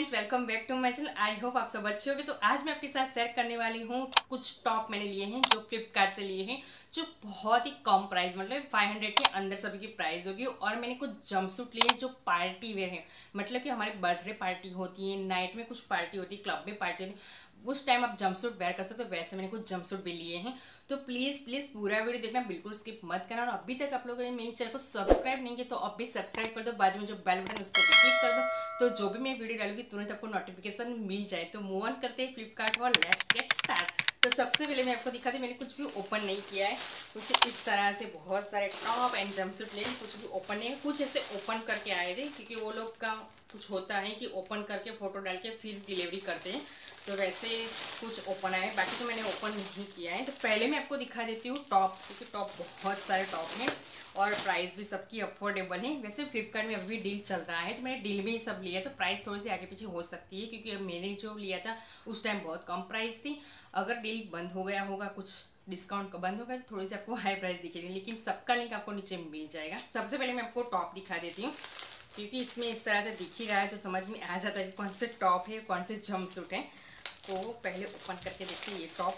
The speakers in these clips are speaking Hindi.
Friends, welcome back to my channel. I hope आप सब अच्छे होंगे। तो आज मैं आपके साथ शेयर करने वाली हूँ कुछ टॉप मैंने लिए हैं जो फ्लिपकार्ट से लिए हैं, जो बहुत ही कम प्राइस, मतलब 500 के अंदर सभी की प्राइस होगी। और मैंने कुछ जंपसूट लिए हैं जो पार्टी वेयर हैं, मतलब कि हमारी बर्थडे पार्टी होती है, नाइट में कुछ पार्टी होती है, क्लब में पार्टी होती है, उस टाइम आप जंपसूट वेयर कर सकते हो। वैसे मैंने कुछ जंपसूट भी लिए हैं। तो प्लीज़ प्लीज़ पूरा वीडियो देखना, बिल्कुल स्किप मत करना। और अभी तक आप लोगों ने मेरे चैनल को सब्सक्राइब नहीं किया तो अब भी सब्सक्राइब कर दो, बाजू में जो बेल बटन उसको भी क्लिक कर दो, तो जो भी मैं वीडियो डालूंगी तुरंत आपको नोटिफिकेशन मिल जाए। तो मूव ऑन करते हैं फ्लिपकार्ट और लेट्स गेट स्टार्ट। तो सबसे पहले मैं आपको दिखाती हूँ, मैंने कुछ भी ओपन नहीं किया है। कुछ इस तरह से बहुत सारे टॉप एंड जंपसूट लिए, कुछ भी ओपन नहीं है। कुछ ऐसे ओपन करके आए थे क्योंकि वो लोग का कुछ होता है कि ओपन करके फोटो डाल के फिर डिलीवरी करते हैं, तो वैसे कुछ ओपन आए, बाकी तो मैंने ओपन नहीं किया है। तो पहले मैं आपको दिखा देती हूँ टॉप, क्योंकि टॉप बहुत सारे टॉप हैं और प्राइस भी सबकी अफोर्डेबल है। वैसे फ्लिपकार्ट में अभी डील चल रहा है, तो मैंने डील में ही सब लिया, तो प्राइस थोड़ी सी आगे पीछे हो सकती है क्योंकि मैंने जो लिया था उस टाइम बहुत कम प्राइस थी। अगर डील बंद हो गया होगा, कुछ डिस्काउंट का बंद होगा, तो थोड़ी सी आपको हाई प्राइस दिखेगी, लेकिन सबका लिंक आपको नीचे मिल जाएगा। सबसे पहले मैं आपको टॉप दिखा देती हूँ, क्योंकि इसमें इस तरह से दिख ही रहा है तो समझ में आ जाता है कि कौन से टॉप है, कौन से जंपसूट है। तो पहले ओपन करके देखते हैं। ये टॉप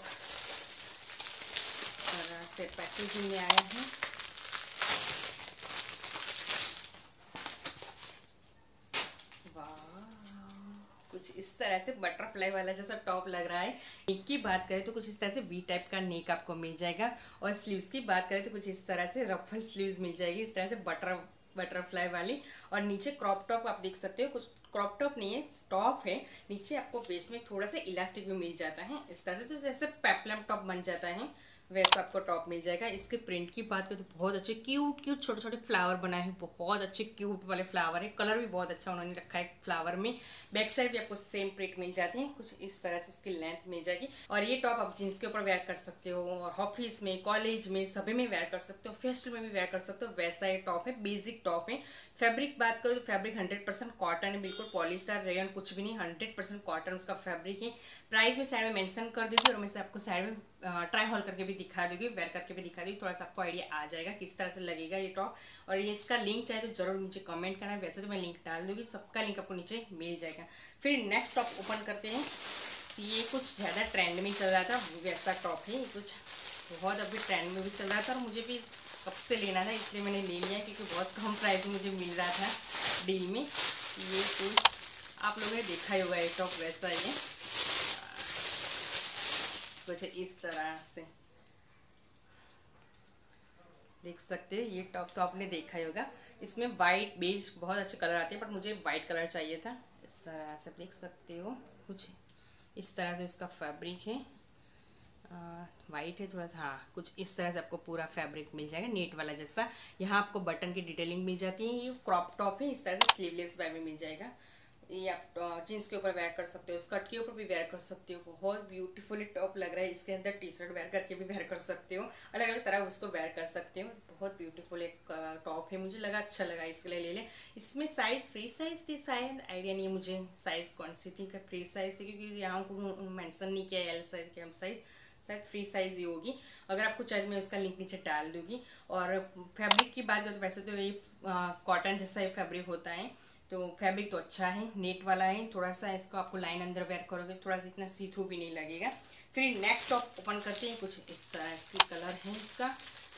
इस तरह से पैकेजिंग में आया है। कुछ इस तरह से बटरफ्लाई वाला जैसा टॉप लग रहा है। नेक की बात करें तो कुछ इस तरह से वी टाइप का नेक आपको मिल जाएगा, और स्लीव्स की बात करें तो कुछ इस तरह से रफल स्लीव्स मिल जाएगी, इस तरह से बटरफ्लाई वाली। और नीचे क्रॉप टॉप आप देख सकते हो, कुछ क्रॉप टॉप नहीं है, टॉप है। नीचे आपको वेस्ट में थोड़ा सा इलास्टिक भी मिल जाता है इस तरह से, तो जैसे पेप्लम टॉप बन जाता है वैसा आपको टॉप मिल जाएगा। इसके प्रिंट की बात करें तो बहुत अच्छे क्यूट क्यूट छोटे छोटे फ्लावर बनाए हैं, बहुत अच्छे क्यूट वाले फ्लावर है। कलर भी बहुत अच्छा उन्होंने रखा है फ्लावर में। बैक साइड भी आपको सेम प्रिंट मिल जाते हैं, कुछ इस तरह से इसकी लेंथ मिल जाएगी। और ये टॉप आप जीन्स के ऊपर वेयर कर सकते हो, और ऑफिस में, कॉलेज में, सभी में वेयर कर सकते हो, फेस्टिवल में भी वेयर कर सकते हो। वैसा ये टॉप है, बेसिक टॉप है। फैब्रिक बात करो तो फैब्रिक 100% कॉटन है, बिल्कुल पॉलिस्टर रेयन कुछ भी नहीं, 100% कॉटन उसका फैब्रिक है। प्राइस में साइड में मेंशन कर दूंगी, और मैं से आपको साइड में ट्राई हॉल करके भी दिखा दूंगी, वेयर करके भी दिखा दूंगी, थोड़ा सा आपको आइडिया आ जाएगा किस तरह से लगेगा ये टॉप। और ये इसका लिंक चाहे तो जरूर मुझे कमेंट करना है, वैसे तो मैं लिंक डाल दूंगी, सबका लिंक आपको नीचे मिल जाएगा। फिर नेक्स्ट टॉप ओपन करते हैं। ये कुछ ज़्यादा ट्रेंड में चल रहा था, वैसा टॉप है, कुछ बहुत अभी ट्रेंड में भी चल रहा था, और मुझे भी कब से लेना था, इसलिए मैंने ले लिया क्योंकि बहुत कम प्राइस में मुझे मिल रहा था डील में। ये कुछ आप लोगों ने देखा ही होगा, ये टॉप वैसा ये कुछ इस तरह से देख सकते हैं। ये टॉप तो आपने देखा ही होगा, इसमें वाइट बेज बहुत अच्छे कलर आते हैं, बट मुझे वाइट कलर चाहिए था। इस तरह से देख सकते हो, कुछ इस तरह से उसका फैब्रिक है, वाइट है थोड़ा सा, हाँ कुछ इस तरह से आपको पूरा फैब्रिक मिल जाएगा नेट वाला जैसा। यहाँ आपको बटन की डिटेलिंग मिल जाती है। ये क्रॉप टॉप है, इस तरह से स्लीवलेस बैग में मिल जाएगा। ये आप जीन्स के ऊपर वेयर कर सकते हो, स्कर्ट के ऊपर भी वेयर कर सकते हो, बहुत ब्यूटीफुली टॉप लग रहा है। इसके अंदर टी शर्ट वेयर करके भी वेयर कर सकते हो, अलग अलग तरह उसको वेयर कर सकते हो। बहुत ब्यूटीफुल एक टॉप है, मुझे लगा अच्छा लगा इसके लिए ले लें। इसमें साइज़ फ्री साइज़ थी शायद, आइडिया नहीं है मुझे साइज़ कौन सी थी, फ्री साइज़ थी क्योंकि यहाँ को मेंशन नहीं किया एल साइज़ के, एम साइज़ शायद फ्री साइज ही होगी। अगर आपको चाहिए मैं उसका लिंक नीचे डाल दूंगी। और फैब्रिक की बात करें तो वैसे तो ये कॉटन जैसा ही फैब्रिक होता है, तो फैब्रिक तो अच्छा है, नेट वाला है। थोड़ा सा इसको आपको लाइन अंदर वेयर करोगे थोड़ा सा इतना सी थ्रू भी नहीं लगेगा। फिर नेक्स्ट टॉप ओपन करते हैं। कुछ इस तरह से कलर है इसका,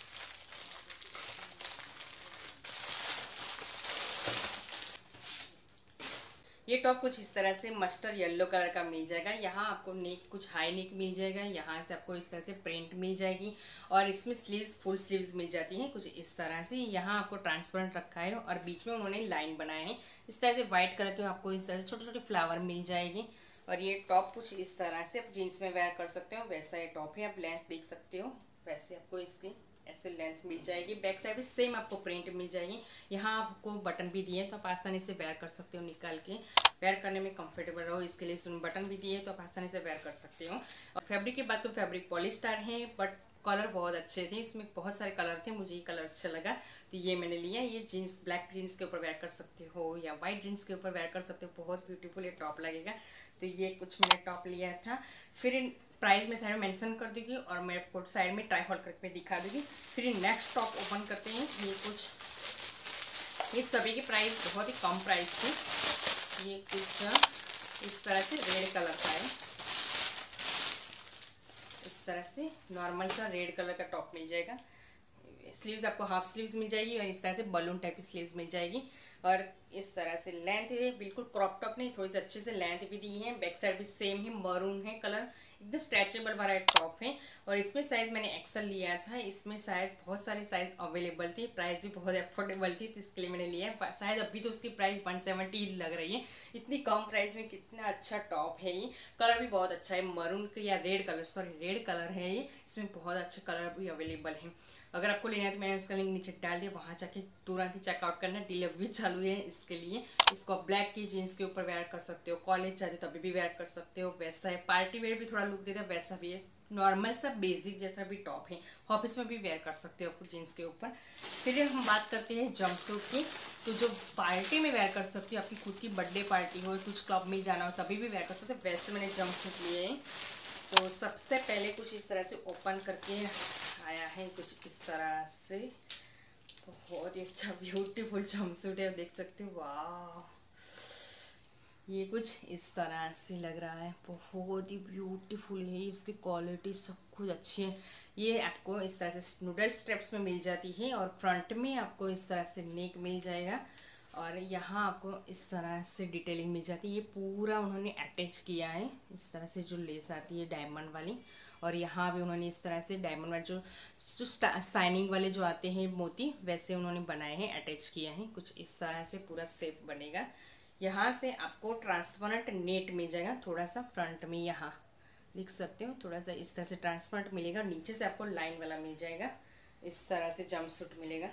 ये टॉप कुछ इस तरह से मस्टर्ड येलो कलर का मिल जाएगा। यहाँ आपको नेक कुछ हाई नेक मिल जाएगा, यहाँ से आपको इस तरह से प्रिंट मिल जाएगी, और इसमें स्लीव्स फुल स्लीव्स मिल जाती हैं कुछ इस तरह से। यहाँ आपको ट्रांसपेरेंट रखा है और बीच में उन्होंने लाइन बनाए हैं इस तरह से व्हाइट कलर के, आपको इस तरह से छोटे छोटे फ्लावर मिल जाएगी। और ये टॉप कुछ इस तरह से आप जीन्स में वेयर कर सकते हो, वैसा ये टॉप है। आप लेंथ देख सकते हो, वैसे आपको इसकी ऐसे लेंथ मिल जाएगी। बैक साइड भी सेम आपको प्रिंट मिल जाएगी। यहाँ आपको बटन भी दिए तो आप आसानी से वेयर कर सकते हो, निकाल के वेयर करने में कंफर्टेबल रहो इसके लिए इसमें बटन भी दिए तो आप आसानी से वेयर कर सकते हो। और फैब्रिक की बात करूँ, फैब्रिक पॉलिस्टर है, बट कलर बहुत अच्छे थे, इसमें बहुत सारे कलर थे, मुझे ये कलर अच्छा लगा तो ये मैंने लिया। ये जीन्स ब्लैक जीन्स के ऊपर वेयर कर सकते हो या वाइट जीन्स के ऊपर वेयर कर सकते हो, बहुत ब्यूटीफुल ये टॉप लगेगा। तो ये कुछ मैंने टॉप लिया था। फिर प्राइस में साइड में मेंशन कर दूंगी, और मैं आपको साइड में ट्राई हॉल करके दिखा दूंगी। फिर नेक्स्ट टॉप ओपन करते हैं। ये कुछ, ये सभी की प्राइस बहुत ही कम प्राइस थी। ये कुछ इस तरह से रेड कलर का है, इस तरह से नॉर्मल सा रेड कलर का टॉप मिल जाएगा। स्लीव्स आपको हाफ स्लीव्स मिल जाएगी और इस तरह से बलून टाइप की स्लीव्स मिल जाएगी। और इस तरह से लेंथ है, बिल्कुल क्रॉप टॉप नहीं, थोड़ी सी अच्छे से लेंथ भी दी है। बैक साइड भी सेम है, मरून है कलर, एकदम स्ट्रेचेबल वाला टॉप है। और इसमें साइज़ मैंने एक्सेल लिया था, इसमें शायद बहुत सारे साइज़ अवेलेबल थी, प्राइस भी बहुत अफोर्डेबल थी, तो इसके लिए मैंने लिया। शायद अभी तो उसकी प्राइस 170 लग रही है। इतनी कम प्राइस में कितना अच्छा टॉप है ये। कलर भी बहुत अच्छा है, मरून या red colour, sorry red colour है ये। इसमें बहुत अच्छे कलर भी अवेलेबल है। अगर आपको लेना है तो मैंने उसका लिंक नीचे डाल दिया, वहाँ जाके तुरंत ही चेकआउट करना। डिलीवरी चालू है इसके लिए। इसको आप ब्लैक की जीन्स के ऊपर वेयर कर सकते हो, कॉलेज जाते हो तभी भी वेयर कर सकते हो, वैसा है। पार्टी वेयर भी थोड़ा लुक देता है, वैसा भी है। नॉर्मल सा बेसिक जैसा भी टॉप है, ऑफिस में भी वेयर कर सकते हो आपको जीन्स के ऊपर। फिर हम बात करते हैं जंपसूट की, तो जो पार्टी में वेयर कर सकती हो, आपकी खुद की बर्थडे पार्टी हो, कुछ क्लब में जाना हो तभी भी वेयर कर सकते हो, वैसे मैंने जंपसूट लिए हैं। तो सबसे पहले कुछ इस तरह से ओपन करके आया है, कुछ इस तरह से। बहुत ही अच्छा ब्यूटीफुल जंपसूट है, आप देख सकते हो। वाह, ये कुछ इस तरह से लग रहा है, बहुत ही ब्यूटीफुल है। उसकी क्वालिटी सब कुछ अच्छी है। ये आपको इस तरह से नूडल स्ट्रेप्स में मिल जाती है और फ्रंट में आपको इस तरह से नेक मिल जाएगा और यहाँ आपको इस तरह से डिटेलिंग मिल जाती है। ये पूरा उन्होंने अटैच किया है, इस तरह से जो लेस आती है डायमंड वाली। और यहाँ भी उन्होंने इस तरह से डायमंड वाले जो शाइनिंग वाले जो आते हैं मोती, वैसे उन्होंने बनाए हैं, अटैच किया है। कुछ इस तरह से पूरा शेप बनेगा। यहाँ से आपको ट्रांसपेरेंट नेट मिल जाएगा थोड़ा सा फ्रंट में, यहाँ देख सकते हो, थोड़ा सा इस तरह से ट्रांसपेरेंट मिलेगा। नीचे से आपको लाइन वाला मिल जाएगा, इस तरह से जंपसूट मिलेगा।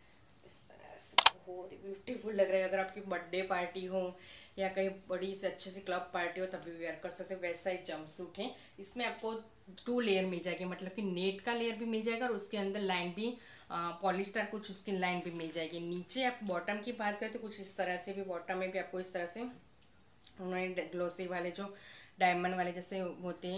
इस तरह से बहुत ही ब्यूटीफुल लग रहा है। अगर आपकी बर्थडे पार्टी हो या कहीं बड़ी से अच्छे से क्लब पार्टी हो तभी भी वेयर कर सकते हो, वैसा एक जंपसूट है। इसमें आपको 2 लेयर मिल जाएगी, मतलब कि नेट का लेयर भी मिल जाएगा और उसके अंदर लाइन भी पॉलिस्टर कुछ उसकी लाइन भी मिल जाएगी। नीचे आप बॉटम की बात करें तो कुछ इस तरह से भी, बॉटम में भी आपको इस तरह से उन्होंने ग्लोसी वाले जो डायमंड वाले जैसे होते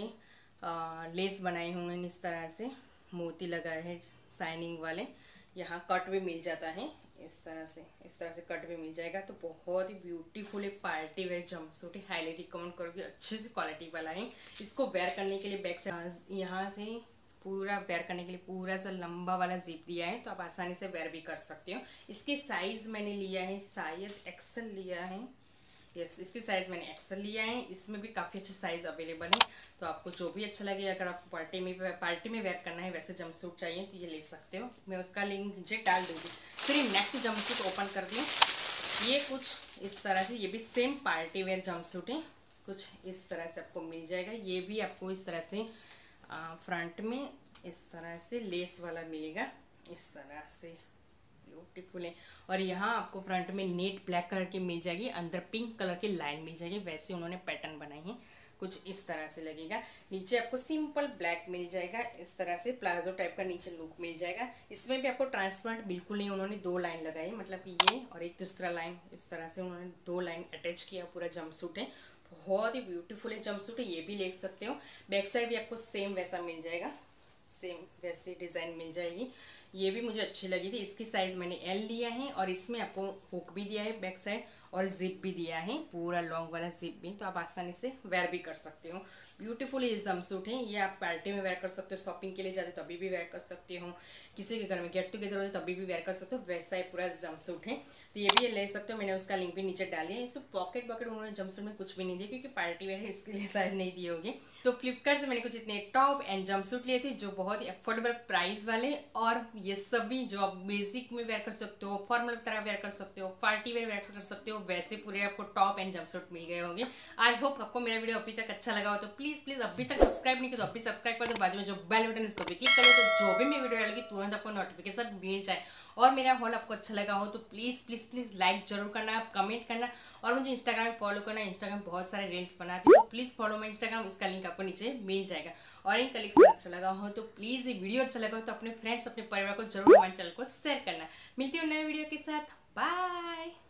हैं लेस बनाए हुए हैं, इस तरह से मोती लगाए हैं शाइनिंग वाले। यहाँ कट भी मिल जाता है इस तरह से कट भी मिल जाएगा। तो बहुत ही ब्यूटीफुल एक पार्टी वेयर जंपसूट है, हाईली रिकमेंड करोगे, अच्छी सी क्वालिटी वाला है। इसको वेयर करने के लिए बैक से यहाँ से पूरा वेयर करने के लिए पूरा सा लंबा वाला जिप दिया है, तो आप आसानी से वेयर भी कर सकते हो। इसकी साइज़ मैंने लिया है, शायद एक्सेल लिया है, यस, इसकी साइज़ मैंने एक्सेल लिया है। इसमें भी काफ़ी अच्छे साइज़ अवेलेबल है, तो आपको जो भी अच्छा लगे, अगर आपको पार्टी में वेयर करना है, वैसे जंपसूट चाहिए तो ये ले सकते हो। मैं उसका लिंक नीचे डाल दूँगी। फिर नेक्स्ट जंपसूट ओपन कर दिया, ये कुछ इस तरह से, ये भी सेम पार्टी वेयर जंपसूट है, कुछ इस तरह से आपको मिल जाएगा। ये भी आपको इस तरह से फ्रंट में इस तरह से लेस वाला मिलेगा, इस तरह से ब्यूटीफुल है। और यहाँ आपको फ्रंट में नेट ब्लैक कलर की मिल जाएगी, अंदर पिंक कलर की लाइन मिल जाएगी, वैसे उन्होंने पैटर्न बनाई है, कुछ इस तरह से लगेगा। नीचे आपको सिंपल ब्लैक मिल जाएगा, इस तरह से प्लाजो टाइप का नीचे लुक मिल जाएगा। इसमें भी आपको ट्रांसपेरेंट बिल्कुल नहीं, उन्होंने 2 लाइन लगाई, मतलब कि ये और एक दूसरा लाइन, इस तरह से उन्होंने 2 लाइन अटैच किया। पूरा जंपसूट है, बहुत ही ब्यूटीफुल है जंपसूट है, ये भी ले सकते हो। बैक साइड भी आपको सेम वैसा मिल जाएगा, सेम वैसे डिज़ाइन मिल जाएगी। ये भी मुझे अच्छी लगी थी। इसकी साइज़ मैंने एल लिया है और इसमें आपको हुक भी दिया है बैक साइड और जिप भी दिया है, पूरा लॉन्ग वाला जिप भी, तो आप आसानी से वेयर भी कर सकते हो। ब्यूटीफुल ये जंपसूट है, ये आप पार्टी में वेयर कर सकते हो, शॉपिंग के लिए जाते हो तभी भी वेयर कर सकते हो, किसी के घर में गेट टुगेदर होते तभी भी वेयर कर सकते हो, वैसा ही पूरा जंपसूट है। तो ये भी ले सकते हो, मैंने उसका लिंक भी नीचे डाली है। इसको पॉकेट उन्होंने जंपसूट में कुछ भी नहीं दिया, क्योंकि पार्टी वेयर है, इसके लिए शायद नहीं दिए होंगे। तो फ्लिपकार्ट से मैंने कुछ इतने टॉप एंड जंपसूट लिए थे, जो बहुत ही अफोर्डेबल प्राइस वाले, और ये सभी जो आप बेसिक में वेयर कर सकते हो, फॉर्मल तरह वेयर कर सकते हो, पार्टी वेयर वेयर कर सकते हो, वैसे पूरे आपको टॉप एंड जंपसूट मिल गए होंगे। आई होप आपको मेरा वीडियो अभी तक अच्छा लगा हो, तो प्लीज़ अभी तक सब्सक्राइब नहीं किया तो अभी सब्सक्राइब कर दो, बाजू में जो बेल बटन उसको भी क्लिक कर दो, तो जो भी मैं वीडियो डालूंगी तुरंत आपको नोटिफिकेशन मिल जाए। और मेरा हॉल आपको अच्छा लगा हो तो प्लीज़ लाइक जरूर करना, आप कमेंट करना, और मुझे इंस्टाग्राम में फॉलो करना। इंस्टाग्राम बहुत सारे रील्स बनाती हूँ, तो प्लीज़ फॉलो माई इंस्टाग्राम, इसका लिंक आपको नीचे मिल जाएगा। और इन कलेक्शन अच्छा लगा हो तो प्लीज़, ये वीडियो अच्छा लगा हो तो अपने फ्रेंड्स, अपने परिवार को जरूर हमारे चैनल को शेयर करना। मिलती हूँ नए वीडियो के साथ, बाय।